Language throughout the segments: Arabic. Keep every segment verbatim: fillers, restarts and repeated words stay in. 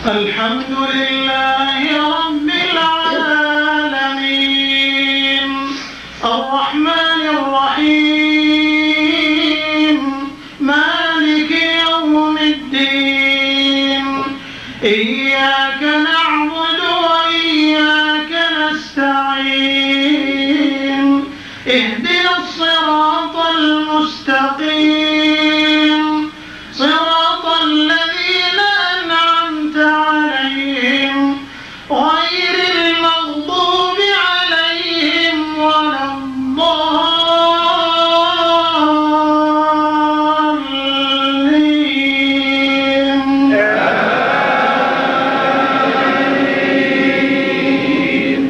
الحمد لله رب العالمين الرحمن الرحيم مالك يوم الدين إياك نعبد وإياك نستعين اهدنا الصراط المستقيم صراط الذين أنعمت عليهم غير المغضوب عليهم ولا الضالين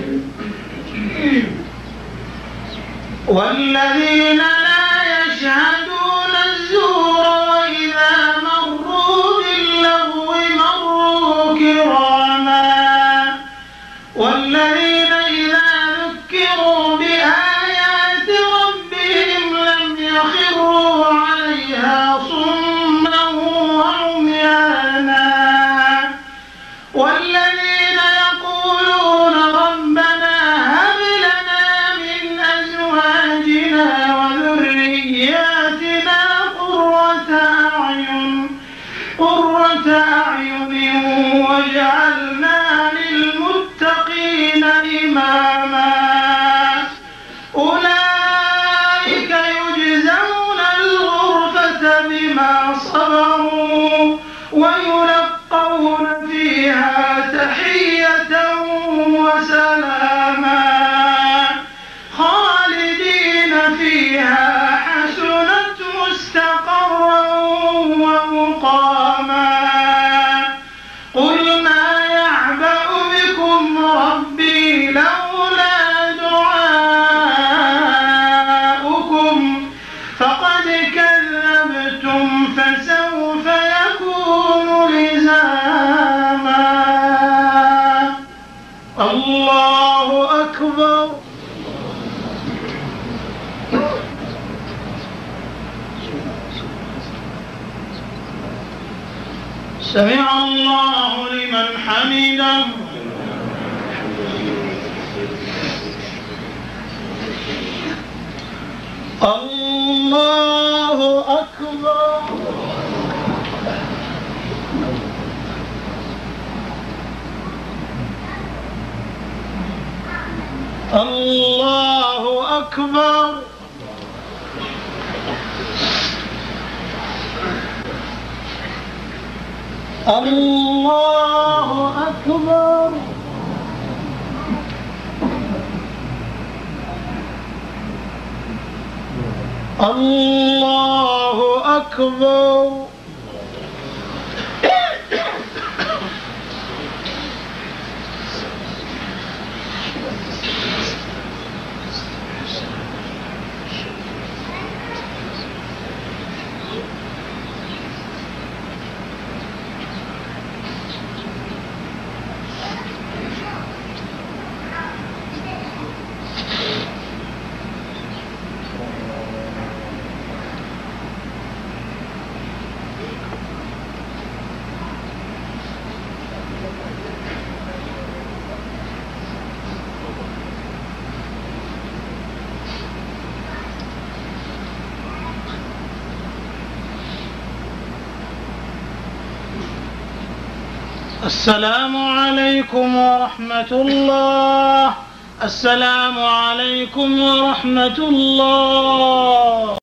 والذين لا يشهدون الزور وإذا مروا باللغو مروا كراما والذين إذا ذكروا بآيات ربهم لم يخروا عليها صما وعميانا والذين يقولون ربنا هب لنا من أزواجنا وذرياتنا قرة أعين قرة أعين واجعلنا للمتقين إماما أولئك يجزون الغرفة بما صبروا ويلقون فيها تحية وسلاما خالدين فيها حسنت مستقرا ومقاما قل ما يعبأ بكم ربي لولا دعاؤكم فقد كذبتم فسوف يكون لزاما الله أكبر سمع الله لمن حمده الله أكبر الله أكبر الله أكبر الله أكبر السلام عليكم ورحمة الله السلام عليكم ورحمة الله